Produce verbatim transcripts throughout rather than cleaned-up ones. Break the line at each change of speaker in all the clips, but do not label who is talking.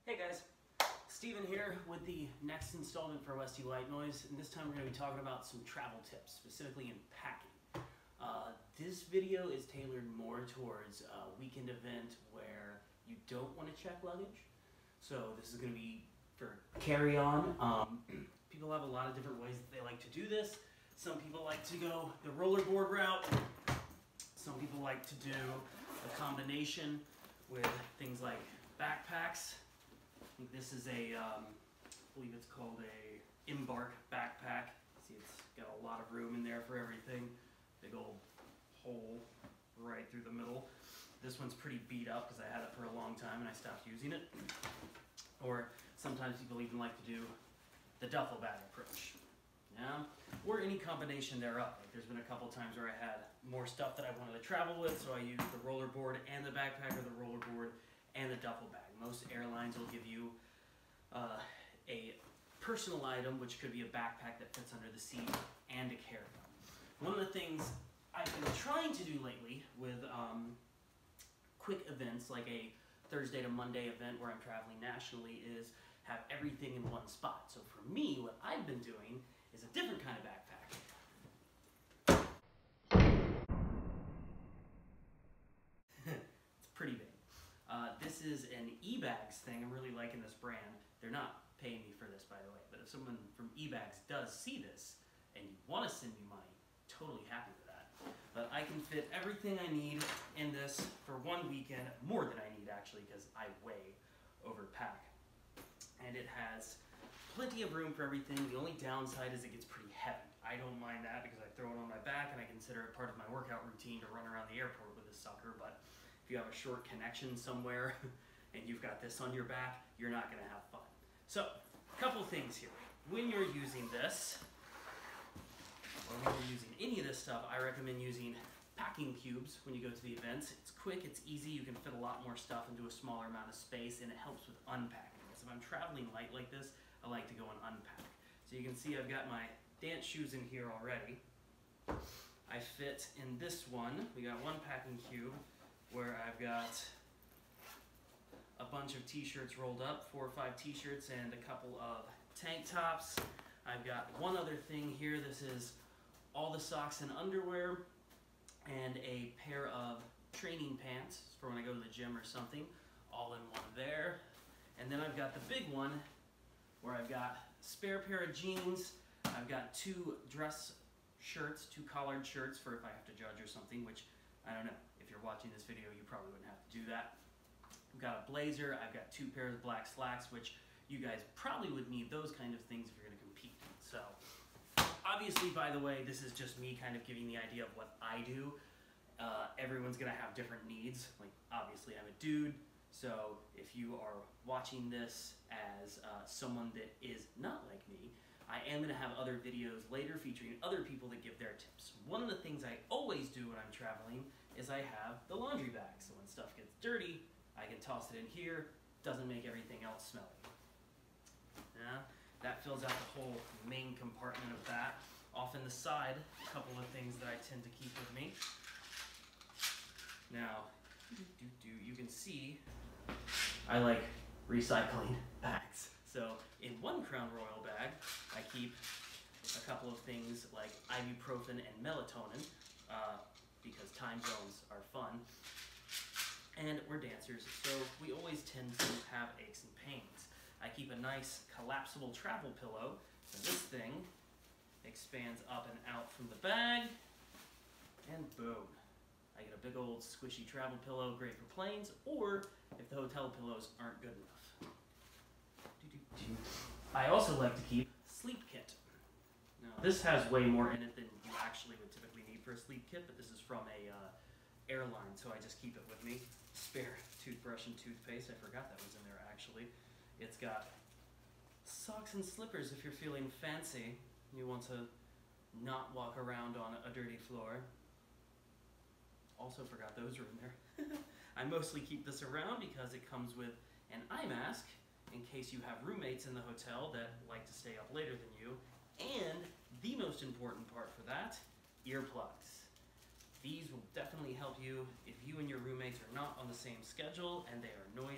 Hey guys, Steven here with the next installment for Westy White Noise, and this time we're going to be talking about some travel tips, specifically in packing. Uh, this video is tailored more towards a weekend event where you don't want to check luggage. So this is going to be for carry-on. Um, people have a lot of different ways that they like to do this. Some people like to go the rollerboard route. Some people like to do a combination with things like backpacks. I think this is a, um, I believe it's called a Embark backpack. See, it's got a lot of room in there for everything. Big old hole right through the middle. This one's pretty beat up because I had it for a long time and I stopped using it. Or sometimes people even like to do the duffel bag approach. Yeah, or any combination thereof. Like there's been a couple times where I had more stuff that I wanted to travel with, so I used the rollerboard and the backpack, or the rollerboard and the duffel bag. Most airlines will give you uh, a personal item, which could be a backpack that fits under the seat, and a carry-on. One of the things I've been trying to do lately with um, quick events, like a Thursday to Monday event where I'm traveling nationally, is have everything in one spot. So for me, what I've been doing is a different kind of backpack. It's pretty big. Uh, this is an eBags thing. I'm really liking this brand. They're not paying me for this, by the way, but if someone from eBags does see this and you want to send me money, totally happy with that. But I can fit everything I need in this for one weekend, more than I need actually, because I way overpack. And it has plenty of room for everything. The only downside is it gets pretty heavy. I don't mind that because I throw it on my back and I consider it part of my workout routine to run around the airport with this sucker. But if you have a short connection somewhere and you've got this on your back, you're not going to have fun. So, a couple things here. When you're using this, or when you're using any of this stuff, I recommend using packing cubes when you go to the events. It's quick, it's easy, you can fit a lot more stuff into a smaller amount of space, and it helps with unpacking. So if I'm traveling light like this, I like to go and unpack. So you can see I've got my dance shoes in here already. I fit in this one. We got one packing cube where I've got a bunch of t-shirts rolled up, four or five t-shirts and a couple of tank tops. I've got one other thing here. This is all the socks and underwear and a pair of training pants for when I go to the gym or something, all in one there. And then I've got the big one where I've got a spare pair of jeans, I've got two dress shirts, two collared shirts for if I have to judge or something, which I don't know. If you're watching this video, you probably wouldn't have to do that. I've got a blazer, I've got two pairs of black slacks, which you guys probably would need those kind of things if you're going to compete. So, obviously, by the way, this is just me kind of giving the idea of what I do. Uh, everyone's going to have different needs. Like, obviously, I'm a dude. So if you are watching this as uh, someone that is not like me, I am going to have other videos later featuring other people that give their tips. One of the things I always do when I'm traveling is I have the laundry bag. So when stuff gets dirty, I can toss it in here. Doesn't make everything else smelly. Yeah, that fills out the whole main compartment of that. Off in the side, a couple of things that I tend to keep with me. Now, Do, do, you can see I like recycling bags. So in one Crown Royal bag, I keep a couple of things like ibuprofen and melatonin, uh, because time zones are fun. And we're dancers, so we always tend to have aches and pains. I keep a nice collapsible travel pillow. So this thing expands up and out from the bag, and boom. I get a big old squishy travel pillow, great for planes, or if the hotel pillows aren't good enough. I also like to keep a sleep kit. Now, this has way more in it than you actually would typically need for a sleep kit, but this is from a uh, airline, so I just keep it with me. Spare toothbrush and toothpaste. I forgot that was in there actually. It's got socks and slippers if you're feeling fancy. You want to not walk around on a dirty floor. Also forgot those were in there. I mostly keep this around because it comes with an eye mask in case you have roommates in the hotel that like to stay up later than you. And the most important part for that, earplugs. These will definitely help you if you and your roommates are not on the same schedule and they are noisy.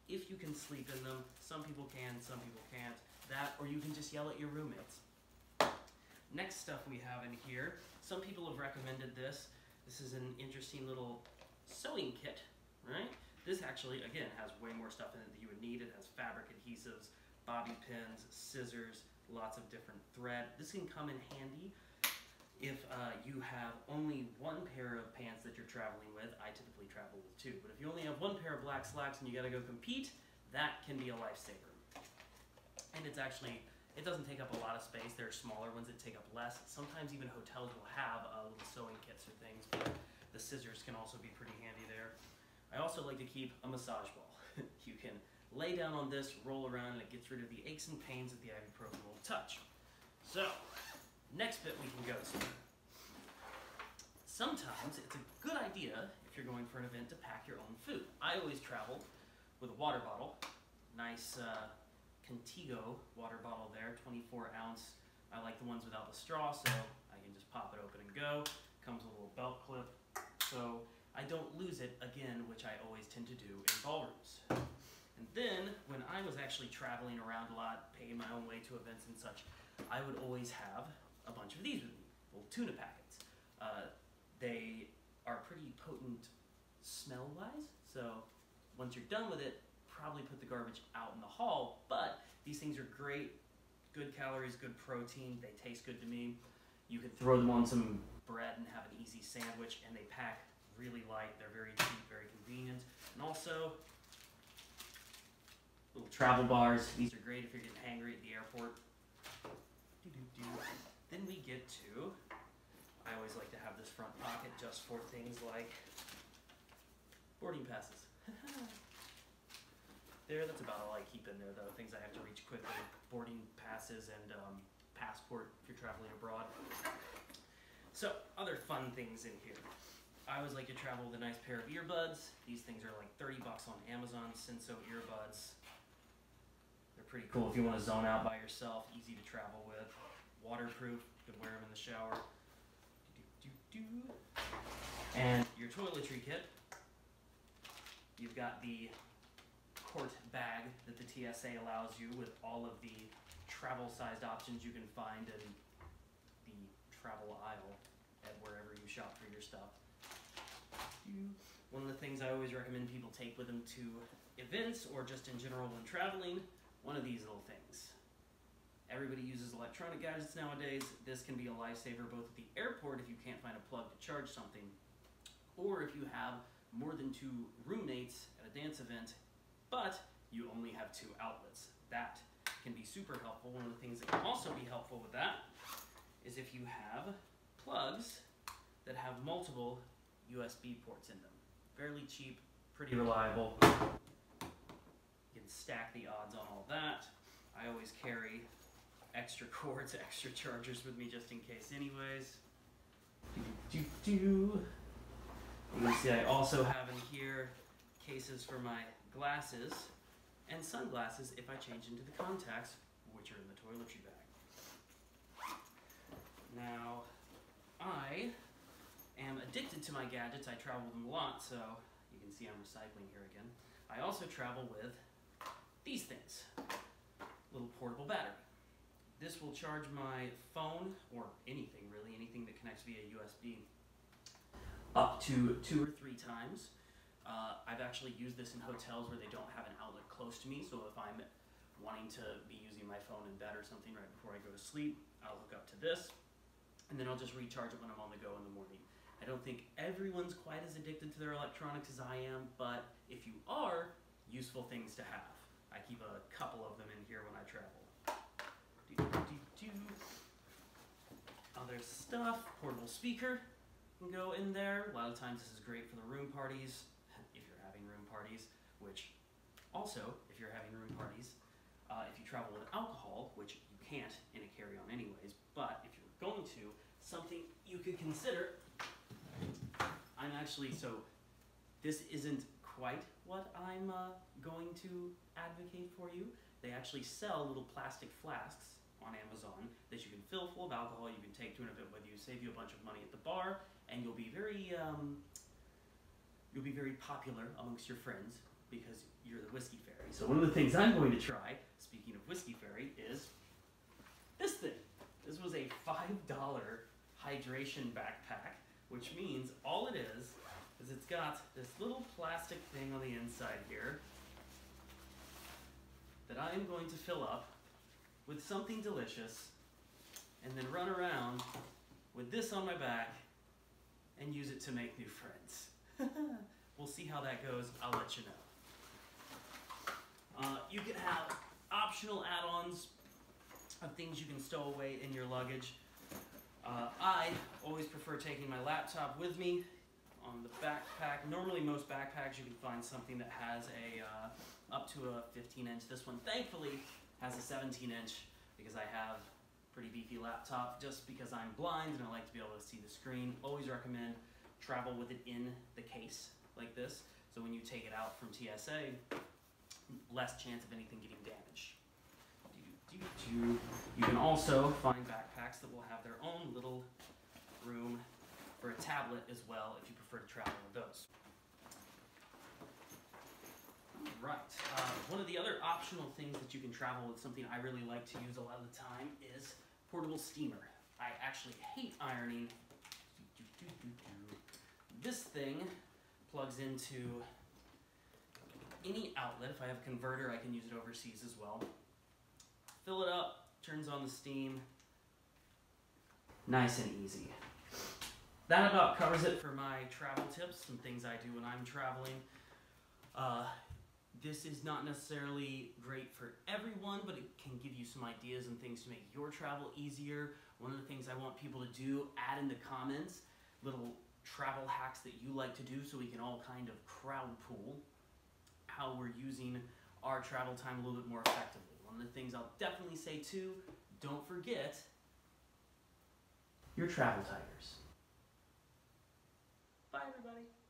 if you can sleep in them. Some people can, some people can't. That, or you can just yell at your roommates. Next stuff we have in here, some people have recommended this. This is an interesting little sewing kit, right? This actually, again, has way more stuff in it than you would need. It has fabric adhesives, bobby pins, scissors, lots of different thread. This can come in handy if uh, you have only one pair of pants that you're traveling with. I typically travel with two, but if you only have one pair of black slacks and you gotta go compete, that can be a lifesaver. And it's actually, it doesn't take up a lot of space. There are smaller ones that take up less. Sometimes even hotels will have uh, little sewing kits or things, but the scissors can also be pretty handy there. I also like to keep a massage ball. You can lay down on this, roll around, and it gets rid of the aches and pains that the ibuprofen will touch. So, next bit we can go to. Sometimes it's a good idea, if you're going for an event, to pack your own food. I always travel with a water bottle. Nice uh, Contigo water bottle there, twenty-four ounce. I like the ones without the straw, so I can just pop it open and go. Comes with a little belt clip, so I don't lose it again, which I always tend to do in ballrooms. And then, when I was actually traveling around a lot, paying my own way to events and such, I would always have a bunch of these with me, little tuna packets. Uh, they are pretty potent smell-wise, so once you're done with it, probably put the garbage out in the hall, but these things are great, good calories, good protein, they taste good to me. You can throw them on some bread and have an easy sandwich, and they pack really light, they're very cheap, very convenient. And also, little travel bars, these are great if you're getting hangry at the airport. Doo-doo-doo. Then we get to, I always like to have this front pocket just for things like boarding passes. There, that's about all I keep in there though, things I have to reach quickly. Boarding passes and um, passport if you're traveling abroad. So, other fun things in here. I always like to travel with a nice pair of earbuds. These things are like thirty bucks on Amazon, Senso earbuds. They're pretty cool if you want to zone out by yourself, easy to travel with. Waterproof, you can wear them in the shower. Do-do-do-do. And your toiletry kit. You've got the quart bag that the T S A allows you with all of the travel-sized options you can find in the travel aisle at wherever you shop for your stuff. One of the things I always recommend people take with them to events or just in general when traveling, one of these little things. Everybody uses electronic gadgets nowadays. This can be a lifesaver both at the airport if you can't find a plug to charge something, or if you have more than two roommates at a dance event, but you only have two outlets. That can be super helpful. One of the things that can also be helpful with that is if you have plugs that have multiple U S B ports in them. Fairly cheap, pretty reliable. You can stack the odds on all that. I always carry extra cords, extra chargers with me just in case anyways. Do, do, do. You can see I also have in here cases for my glasses and sunglasses if I change into the contacts, which are in the toiletry bag. Now, I am addicted to my gadgets. I travel with them a lot, so you can see I'm recycling here again. I also travel with these things. Little portable battery. This will charge my phone, or anything really, anything that connects via U S B, up to two or three times. Uh, I've actually used this in hotels where they don't have an outlet close to me, so if I'm wanting to be using my phone in bed or something right before I go to sleep, I'll hook up to this, and then I'll just recharge it when I'm on the go in the morning. I don't think everyone's quite as addicted to their electronics as I am, but if you are, useful things to have. I keep a couple of them in here when I travel. Do, do, do. Other stuff, portable speaker can go in there. A lot of times this is great for the room parties, if you're having room parties, which also, if you're having room parties, uh, if you travel with alcohol, which you can't in a carry-on anyways, but if you're going to, something you could consider. I'm actually, so this isn't quite what I'm uh, going to advocate for you. They actually sell little plastic flasks on Amazon that you can fill full of alcohol, you can take to an event with you, save you a bunch of money at the bar, and you'll be very, um, you'll be very popular amongst your friends because you're the Whiskey Fairy. So one of the things I'm going to try, speaking of Whiskey Fairy, is this thing. This was a five dollar hydration backpack, which means all it is, is it's got this little plastic thing on the inside here that I am going to fill up with something delicious and then run around with this on my back and use it to make new friends. We'll see how that goes. I'll let you know. Uh, you can have optional add-ons of things you can stow away in your luggage. Uh, I always prefer taking my laptop with me on the backpack. Normally most backpacks you can find something that has a uh, up to a fifteen inch. This one thankfully has a seventeen inch because I have a pretty beefy laptop just because I'm blind and I like to be able to see the screen. Always recommend travel with it in the case like this, so when you take it out from T S A, less chance of anything getting damaged. You can also find backpacks that will have their own little room for a tablet as well if you prefer to travel with those. Right. Uh, one of the other optional things that you can travel with, something I really like to use a lot of the time, is portable steamer. I actually hate ironing. This thing plugs into any outlet. If I have a converter, I can use it overseas as well. Fill it up, turns on the steam. Nice and easy. That about covers it for my travel tips, some things I do when I'm traveling. Uh, this is not necessarily great for everyone, but it can give you some ideas and things to make your travel easier. One of the things I want people to do, add in the comments, little travel hacks that you like to do so we can all kind of crowd pool how we're using our travel time a little bit more effectively. One of the things I'll definitely say too, don't forget your travel tigers. Bye everybody.